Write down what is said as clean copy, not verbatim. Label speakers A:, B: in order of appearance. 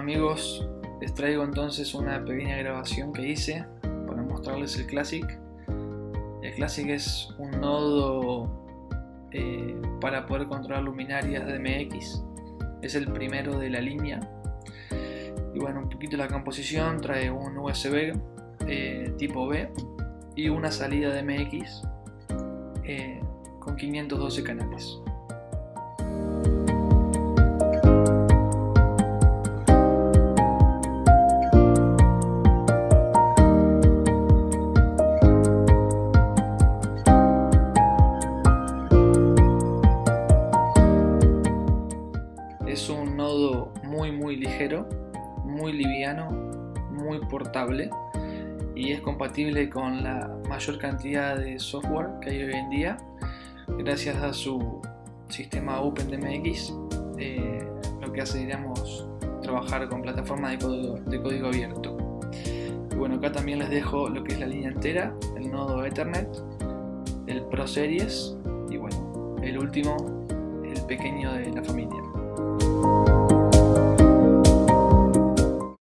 A: amigos, les traigo entonces una pequeña grabación que hice para mostrarles el Classic. El Classic es un nodo para poder controlar luminarias de MX. Es el primero de la línea. Y bueno, un poquito la composición: trae un USB tipo B y una salida de MX con 512 canales. Es un nodo muy ligero, muy liviano, muy portable y es compatible con la mayor cantidad de software que hay hoy en día gracias a su sistema OpenDMX, lo que hace, digamos, trabajar con plataformas de código abierto. Y bueno, acá también les dejo lo que es la línea entera, el nodo Ethernet, el Pro Series y bueno, el último, el pequeño de la familia.